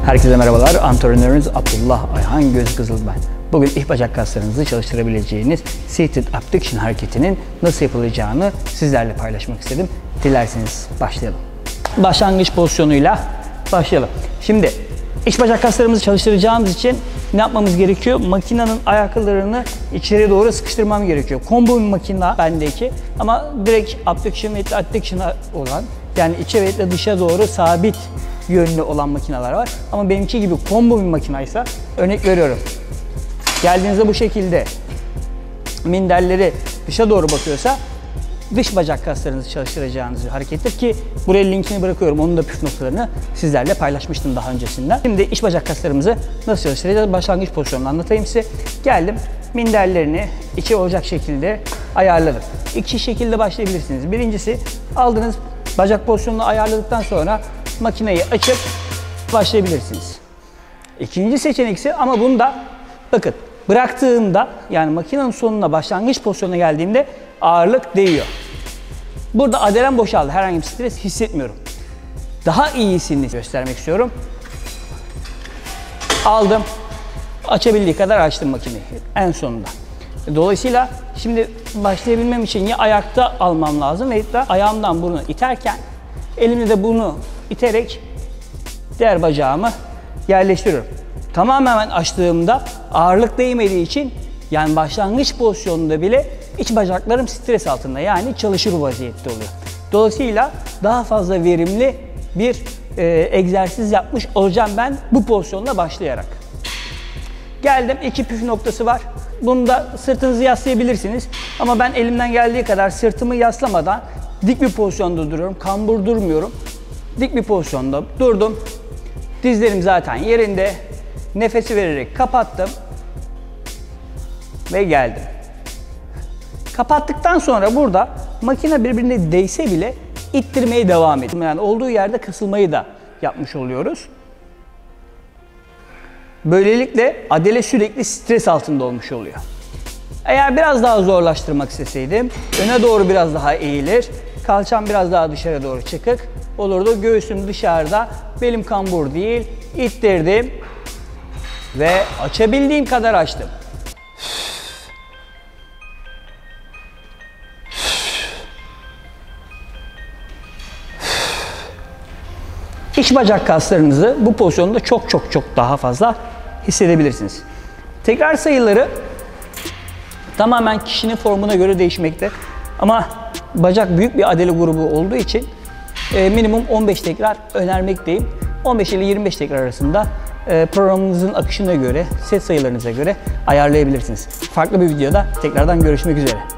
Herkese merhabalar. Antrenörünüz Abdullah Ayhan Gözkızıl ben. Bugün iç bacak kaslarınızı çalıştırabileceğiniz seated abduction hareketinin nasıl yapılacağını sizlerle paylaşmak istedim. Dilerseniz başlayalım. Başlangıç pozisyonuyla başlayalım. Şimdi iç bacak kaslarımızı çalıştıracağımız için ne yapmamız gerekiyor? Makinenin ayaklarını içeri doğru sıkıştırmam gerekiyor. Combo bir makine bendeki ama direkt abduction ve adduction olan, yani içe ve dışa doğru sabit yönlü olan makineler var. Ama benimki gibi combo bir makinaysa, örnek veriyorum. Geldiğinizde bu şekilde minderleri dışa doğru bakıyorsa dış bacak kaslarınızı çalıştıracağınız bir harekettir ki buraya linkini bırakıyorum. Onun da püf noktalarını sizlerle paylaşmıştım daha öncesinden. Şimdi iç bacak kaslarımızı nasıl çalıştıracağız? Başlangıç pozisyonunu anlatayım size. Geldim, minderlerini içe olacak şekilde ayarladım. İki şekilde başlayabilirsiniz. Birincisi, aldığınız bacak pozisyonunu ayarladıktan sonra makineyi açıp başlayabilirsiniz. İkinci seçenek ise, ama bunda bakın bıraktığımda, yani makinenin sonuna başlangıç pozisyonuna geldiğimde ağırlık değiyor. Burada adalem boşaldı. Herhangi bir stres hissetmiyorum. Daha iyisini göstermek istiyorum. Aldım. Açabildiği kadar açtım makineyi en sonunda. Dolayısıyla şimdi başlayabilmem için ya ayakta almam lazım veya da ayağımdan bunu iterken elimle de bunu iterek diğer bacağımı yerleştiriyorum. Tamamen açtığımda ağırlık değmediği için, yani başlangıç pozisyonunda bile iç bacaklarım stres altında, yani çalışır vaziyette oluyor. Dolayısıyla daha fazla verimli bir egzersiz yapmış olacağım ben bu pozisyonla başlayarak. Geldim, iki püf noktası var. Bunda sırtınızı yaslayabilirsiniz. Ama ben elimden geldiği kadar sırtımı yaslamadan dik bir pozisyonda duruyorum. Kambur durmuyorum. Dik bir pozisyonda durdum. Dizlerim zaten yerinde. Nefesi vererek kapattım. Ve geldim. Kapattıktan sonra burada makine birbirine değse bile ittirmeye devam ediyorum. Yani olduğu yerde kasılmayı da yapmış oluyoruz. Böylelikle adele sürekli stres altında olmuş oluyor. Eğer biraz daha zorlaştırmak isteseydim, öne doğru biraz daha eğilir, kalçam biraz daha dışarı doğru çıkık olurdu. Göğsüm dışarıda, belim kambur değil, ittirdim ve açabildiğim kadar açtım. İç bacak kaslarınızı bu pozisyonda çok daha fazla hissedebilirsiniz. Tekrar sayıları tamamen kişinin formuna göre değişmekte. Ama bacak büyük bir adele grubu olduğu için minimum 15 tekrar önermekteyim. 15 ile 25 tekrar arasında programınızın akışına göre, set sayılarınıza göre ayarlayabilirsiniz. Farklı bir videoda tekrardan görüşmek üzere.